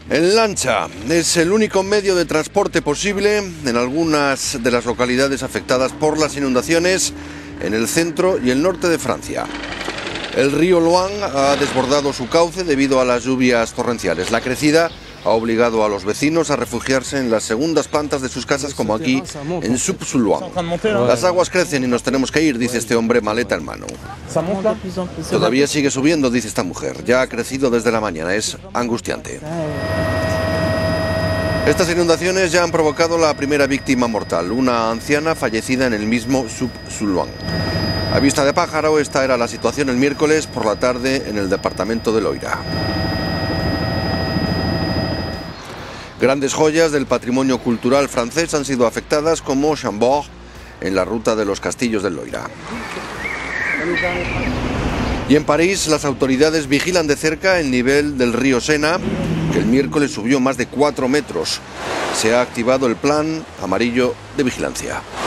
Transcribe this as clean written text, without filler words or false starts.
En lancha es el único medio de transporte posible en algunas de las localidades afectadas por las inundaciones en el centro y el norte de Francia. El río Loing ha desbordado su cauce debido a las lluvias torrenciales. La crecida ha obligado a los vecinos a refugiarse en las segundas plantas de sus casas, como aquí en Sup-sur-Loing. Las aguas crecen y nos tenemos que ir, dice este hombre, maleta en mano. Todavía sigue subiendo, dice esta mujer. Ya ha crecido desde la mañana, es angustiante. Estas inundaciones ya han provocado la primera víctima mortal, una anciana fallecida en el mismo Sup-sur-Loing. A vista de pájaro, esta era la situación el miércoles por la tarde en el departamento de Loira. Grandes joyas del patrimonio cultural francés han sido afectadas, como Chambord, en la ruta de los castillos del Loira. Y en París, las autoridades vigilan de cerca el nivel del río Sena, que el miércoles subió más de 4 metros. Se ha activado el plan amarillo de vigilancia.